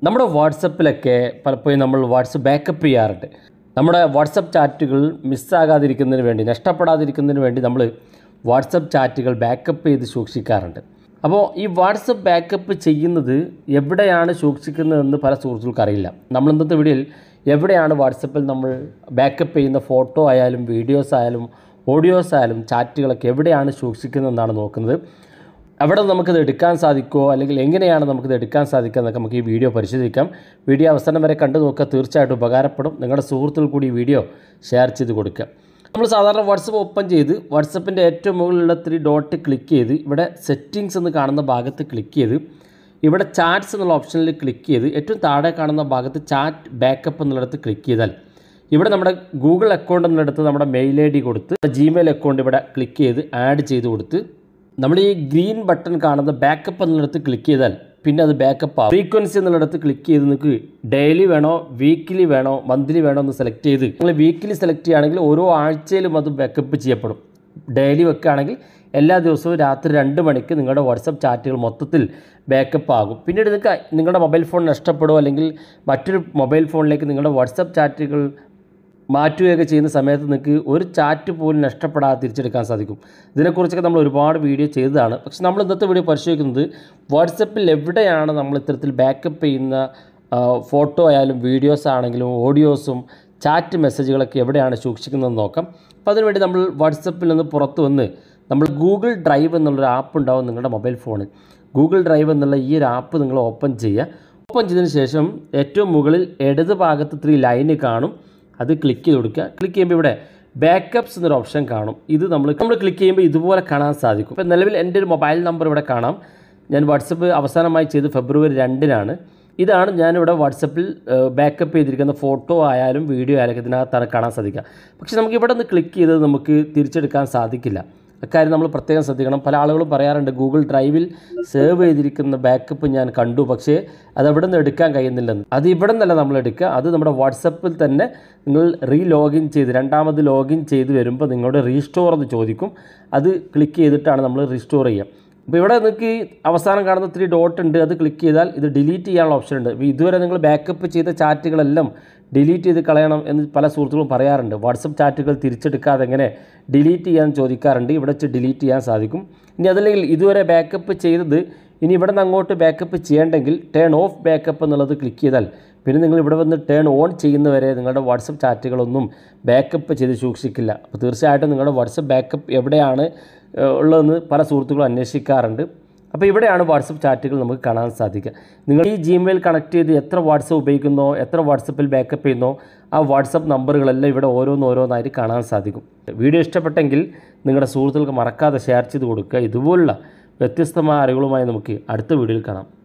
നമ്മുടെ വാട്സപ്പിലൊക്കെ പലപ്പോഴും നമ്മൾ വാട്സപ്പ് ബാക്കപ്പ് ചെയ്യാറുണ്ട്. നമ്മുടെ വാട്സപ്പ് ചാറ്റുകൾ മിസ്സാകാതിരിക്കുന്നതിന് വേണ്ടി, നഷ്ടപ്പെടാതിരിക്കുന്നതിന് വേണ്ടി നമ്മൾ വാട്സപ്പ് ചാറ്റുകൾ ബാക്കപ്പ് ചെയ്ത് സൂക്ഷിക്കാറുണ്ട്. അപ്പോൾ ഈ വാട്സപ്പ് ബാക്കപ്പ് ചെയ്യുന്നത് എവിടെയാണ് സൂക്ഷിക്കുന്നതെന്ന് പല സുഹൃത്തുക്കൾക്ക് അറിയില്ല. നമ്മൾ ഇന്നത്തെ വീഡിയോയിൽ എവിടെയാണ് വാട്സപ്പിൽ നമ്മൾ ബാക്കപ്പ് ചെയ്യുന്ന ഫോട്ടോ ആയാലും വീഡിയോസ് ആയാലും ഓഡിയോസ് ആയാലും ചാറ്റുകളൊക്കെ എവിടെയാണ് സൂക്ഷിക്കുന്നതെന്നാണ് നോക്കുന്നത്. അവിടെ നമുക്കത് എടുക്കാൻ സാധിക്കുമോ, അല്ലെങ്കിൽ എങ്ങനെയാണ് നമുക്കിത് എടുക്കാൻ സാധിക്കുക എന്നൊക്കെ നമുക്ക് ഈ വീഡിയോ പരിശോധിക്കാം. വീഡിയോ അവസാനം വരെ കണ്ടു നോക്കുക, തീർച്ചയായിട്ടും ഉപകാരപ്പെടും. നിങ്ങളുടെ സുഹൃത്തുക്കൾ കൂടി ഈ വീഡിയോ ഷെയർ ചെയ്ത് കൊടുക്കുക. നമ്മൾ സാധാരണ വാട്സപ്പ് ഓപ്പൺ ചെയ്ത് വാട്സപ്പിൻ്റെ ഏറ്റവും മുകളിലുള്ള 3 ഡോട്ട് ക്ലിക്ക് ചെയ്ത് ഇവിടെ സെറ്റിങ്സ് എന്ന് കാണുന്ന ഭാഗത്ത് ക്ലിക്ക് ചെയ്ത് ഇവിടെ ചാറ്റ്സ് എന്നുള്ള ഓപ്ഷനിൽ ക്ലിക്ക് ചെയ്ത് ഏറ്റവും താഴെ കാണുന്ന ഭാഗത്ത് ചാറ്റ് ബാക്കപ്പ് എന്നുള്ളിടത്ത് ക്ലിക്ക് ചെയ്താൽ ഇവിടെ നമ്മുടെ ഗൂഗിൾ അക്കൗണ്ട് എന്നുള്ളിടത്ത് നമ്മുടെ മെയിൽ ID കൊടുത്ത് ജിമെയിൽ അക്കൗണ്ട് ഇവിടെ ക്ലിക്ക് ചെയ്ത് ആഡ് ചെയ്ത് കൊടുത്ത് നമ്മൾ ഈ ഗ്രീൻ ബട്ടൺ കാണുന്ന ബാക്കപ്പ് എന്നുള്ളിടത്ത് ക്ലിക്ക് ചെയ്താൽ പിന്നെ അത് ബാക്കപ്പ് ആവും. ഫ്രീക്വൻസി എന്നുള്ളിടത്ത് ക്ലിക്ക് ചെയ്ത് നിങ്ങൾക്ക് ഡെയിലി വേണോ വീക്കിലി വേണോ മന്ത്ലി വേണോ എന്ന് സെലക്ട് ചെയ്ത് നിങ്ങൾ വീക്കിലി സെലക്ട് ചെയ്യുകയാണെങ്കിൽ ഓരോ ആഴ്ചയിലും അത് ബാക്കപ്പ് ചെയ്യപ്പെടും. ഡെയിലി വെക്കുകയാണെങ്കിൽ എല്ലാ ദിവസവും രാത്രി 2 മണിക്ക് നിങ്ങളുടെ വാട്സപ്പ് ചാറ്റുകൾ മൊത്തത്തിൽ ബാക്കപ്പ് ആകും. പിന്നീട് നിങ്ങൾക്ക് നിങ്ങളുടെ മൊബൈൽ ഫോൺ നഷ്ടപ്പെടുമോ അല്ലെങ്കിൽ മറ്റൊരു മൊബൈൽ ഫോണിലേക്ക് നിങ്ങളുടെ വാട്സപ്പ് ചാറ്റുകൾ മാറ്റുകയൊക്കെ ചെയ്യുന്ന സമയത്ത് നിങ്ങൾക്ക് ഒരു ചാറ്റ് പോലും നഷ്ടപ്പെടാതെ തിരിച്ചെടുക്കാൻ സാധിക്കും. ഇതിനെക്കുറിച്ചൊക്കെ നമ്മൾ ഒരുപാട് വീഡിയോ ചെയ്തതാണ്. പക്ഷേ നമ്മൾ ഇന്നത്തെ വീഡിയോ പരിശോധിക്കുന്നത് വാട്സപ്പിൽ എവിടെയാണ് നമ്മൾ ഇത്തരത്തിൽ ബാക്കപ്പ് ചെയ്യുന്ന ഫോട്ടോ ആയാലും വീഡിയോസ് ആണെങ്കിലും ഓഡിയോസും ചാറ്റ് മെസ്സേജുകളൊക്കെ എവിടെയാണ് സൂക്ഷിക്കുന്നതെന്ന് നോക്കാം. അപ്പോൾ അതിനുവേണ്ടി നമ്മൾ വാട്സപ്പിൽ നിന്ന് പുറത്ത് വന്ന് നമ്മൾ ഗൂഗിൾ ഡ്രൈവ് എന്നുള്ളൊരു ആപ്പ് ഉണ്ടാവും നിങ്ങളുടെ മൊബൈൽ ഫോണിൽ. ഗൂഗിൾ ഡ്രൈവ് എന്നുള്ള ഈ ഒരു ആപ്പ് നിങ്ങൾ ഓപ്പൺ ചെയ്യുക. ഓപ്പൺ ചെയ്തതിന് ശേഷം ഏറ്റവും മുകളിൽ ഇടത് ഭാഗത്ത് 3 ലൈന് കാണും. അത് ക്ലിക്ക് ചെയ്ത് കൊടുക്കുക. ക്ലിക്ക് ചെയ്യുമ്പോൾ ഇവിടെ ബാക്കപ്പ്സ് എന്നൊരു ഓപ്ഷൻ കാണും. ഇത് നമ്മൾ ക്ലിക്ക് ചെയ്യുമ്പോൾ ഇതുപോലെ കാണാൻ സാധിക്കും. ഇപ്പോൾ നിലവിൽ എൻ്റെ ഒരു മൊബൈൽ നമ്പർ ഇവിടെ കാണാം. ഞാൻ വാട്സപ്പ് അവസാനമായി ചെയ്ത് ഫെബ്രുവരി 2-നാണ്. ഇതാണ് ഞാനിവിടെ വാട്സപ്പിൽ ബാക്കപ്പ് ചെയ്തിരിക്കുന്ന ഫോട്ടോ ആയാലും വീഡിയോ ആയാലും ഇതിനകത്താണ് കാണാൻ സാധിക്കുക. പക്ഷേ നമുക്ക് ഇവിടെ നിന്ന് ക്ലിക്ക് ചെയ്തത് നമുക്ക് തിരിച്ചെടുക്കാൻ സാധിക്കില്ല. അക്കാര്യം നമ്മൾ പ്രത്യേകം ശ്രദ്ധിക്കണം. പല ആളുകളും പറയാറുണ്ട് ഗൂഗിൾ ഡ്രൈവിൽ സേവ് ചെയ്തിരിക്കുന്ന ബാക്കപ്പ് ഞാൻ കണ്ടു, പക്ഷേ അത് എവിടെ നിന്ന് എടുക്കാൻ കഴിയുന്നില്ലെന്ന്. അത് ഇവിടെ നിന്നല്ല നമ്മൾ എടുക്കുക, അത് നമ്മുടെ വാട്സപ്പിൽ തന്നെ നിങ്ങൾ ലോഗിൻ ചെയ്ത് രണ്ടാമത് ലോഗിൻ ചെയ്ത് വരുമ്പോൾ നിങ്ങളുടെ റീസ്റ്റോർ എന്ന് ചോദിക്കും. അത് ക്ലിക്ക് ചെയ്തിട്ടാണ് നമ്മൾ റീസ്റ്റോർ ചെയ്യുക. അപ്പോൾ ഇവിടെ നിങ്ങൾക്ക് അവസാനം കാണുന്ന 3 ഡോട്ട് ഉണ്ട്, അത് ക്ലിക്ക് ചെയ്താൽ ഇത് ഡിലീറ്റ് ചെയ്യാനുള്ള ഓപ്ഷൻ ഉണ്ട്. ഇതുവരെ നിങ്ങൾ ബാക്കപ്പ് ചെയ്ത ചാറ്റുകളെല്ലാം ഡിലീറ്റ് ചെയ്ത് കളയണം എന്ന് പല സുഹൃത്തുക്കളും പറയാറുണ്ട്. വാട്സപ്പ് ചാറ്റുകൾ തിരിച്ചെടുക്കാതെ എങ്ങനെ ഡിലീറ്റ് ചെയ്യാൻ ചോദിക്കാറുണ്ട്. ഇവിടെ വെച്ച് ഡിലീറ്റ് ചെയ്യാൻ സാധിക്കും. ഇനി അതല്ലെങ്കിൽ ഇതുവരെ ബാക്കപ്പ് ചെയ്തത് ഇനി ഇവിടെ നിന്ന് അങ്ങോട്ട് ബാക്കപ്പ് ചെയ്യേണ്ടെങ്കിൽ ടേൺ ഓഫ് ബാക്കപ്പ് എന്നുള്ളത് ക്ലിക്ക് ചെയ്താൽ പിന്നെ നിങ്ങൾ ഇവിടെ വന്ന് ടേൺ ഓൺ ചെയ്യുന്നവരെ നിങ്ങളുടെ വാട്സപ്പ് ചാറ്റുകളൊന്നും ബാക്കപ്പ് ചെയ്ത് സൂക്ഷിക്കില്ല. അപ്പോൾ തീർച്ചയായിട്ടും നിങ്ങളുടെ വാട്സപ്പ് ബാക്കപ്പ് എവിടെയാണ് ഉള്ളതെന്ന് പല സുഹൃത്തുക്കളും അന്വേഷിക്കാറുണ്ട്. അപ്പോൾ ഇവിടെയാണ് വാട്സപ്പ് ചാറ്റുകൾ നമുക്ക് കാണാൻ സാധിക്കുക. നിങ്ങൾ ഈ ജിമെയിൽ കണക്ട് ചെയ്ത് എത്ര വാട്സപ്പ് ഉപയോഗിക്കുന്നോ, എത്ര വാട്സപ്പിൽ ബാക്കപ്പ് ചെയ്യുന്നോ ആ വാട്സപ്പ് നമ്പറുകളെല്ലാം ഇവിടെ ഓരോന്നായിട്ട് കാണാൻ സാധിക്കും. വീഡിയോ ഇഷ്ടപ്പെട്ടെങ്കിൽ നിങ്ങളുടെ സുഹൃത്തുക്കൾക്ക് മറക്കാതെ ഷെയർ ചെയ്ത് കൊടുക്കുക. ഇതുപോലുള്ള വ്യത്യസ്തമായ അറിവുകളുമായി നമുക്ക് അടുത്ത വീഡിയോയിൽ കാണാം.